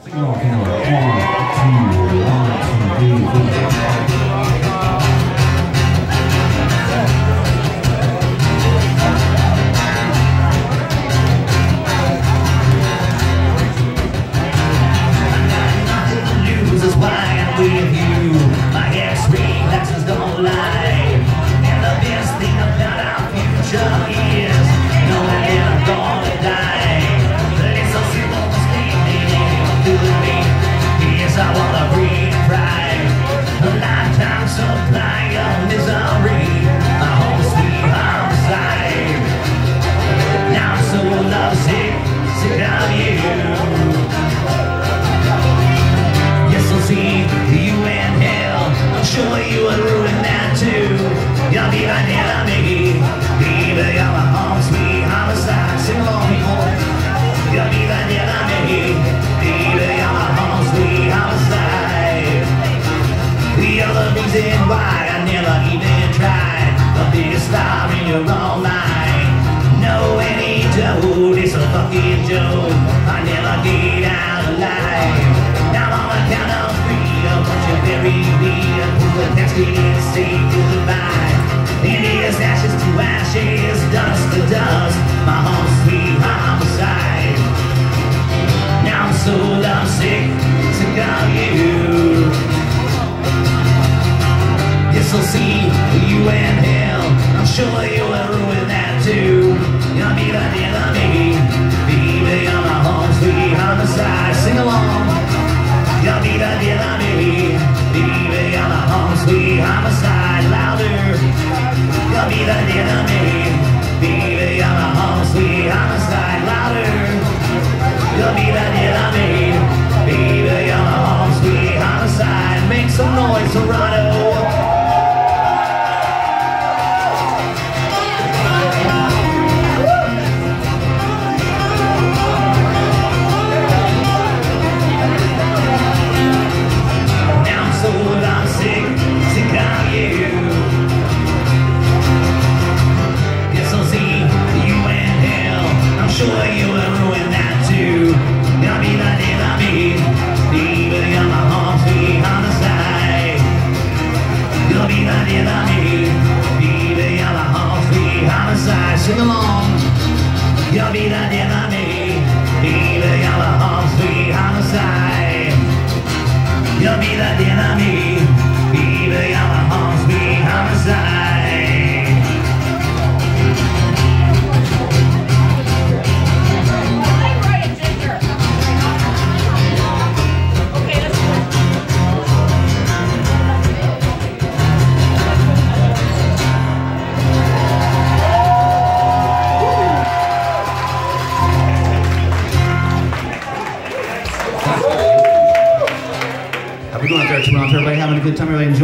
Why I never even tried the biggest star in your all night. No, it ain't Joe, it's a fucking joke. I never get out alive. Now on the count of three, a bunch of very weird pull the casket and say goodbye. It is ashes to ashes, dust to dust, my home sweet homicide. Now I'm so lovesick, sick of you. This'll see you in hell. I'm sure you will ruin that too. You'll be the death of me, baby. I'm a home sweet homicide. Sing along. You'll be the death of me, baby. I'm a home sweet homicide. Louder. You'll be the death of me, baby. I'm a home sweet homicide. Louder. You'll be the death of me, baby. I'm a home sweet homicide. Make some noise, Toronto. Sing along. You'll be the death of me, baby. I'm a home sweet homicide. You'll be the death of me, baby. I'm a home sweet homicide. How we going out there, Toronto? Everybody having a good time? Everybody enjoying?